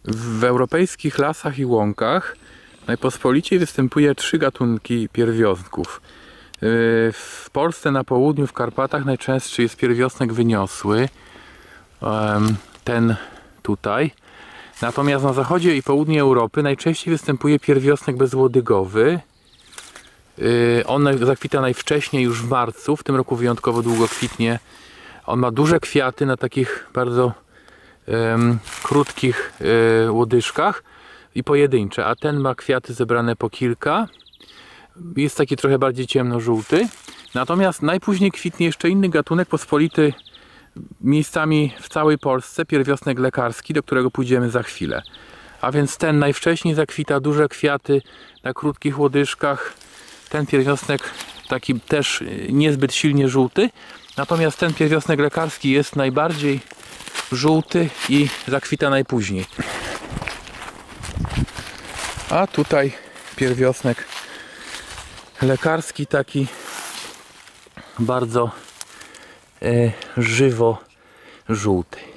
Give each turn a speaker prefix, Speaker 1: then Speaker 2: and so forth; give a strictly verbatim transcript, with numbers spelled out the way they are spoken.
Speaker 1: W europejskich lasach i łąkach najpospoliciej występuje trzy gatunki pierwiostków. W Polsce na południu, w Karpatach najczęstszy jest pierwiostek wyniosły, ten tutaj. Natomiast na zachodzie i południu Europy najczęściej występuje pierwiostek bezłodygowy. On zakwita najwcześniej już w marcu, w tym roku wyjątkowo długo kwitnie. On ma duże kwiaty na takich bardzo um, krótkich um, łodyżkach i pojedyncze, a ten ma kwiaty zebrane po kilka. Jest taki trochę bardziej ciemnożółty. Natomiast najpóźniej kwitnie jeszcze inny gatunek pospolity miejscami w całej Polsce, pierwiostek lekarski, do którego pójdziemy za chwilę. A więc ten najwcześniej zakwita, duże kwiaty na krótkich łodyżkach. Ten pierwiostek taki też niezbyt silnie żółty. Natomiast ten pierwiostek lekarski jest najbardziej żółty i zakwita najpóźniej. A tutaj pierwiostek lekarski taki bardzo e, żywo żółty.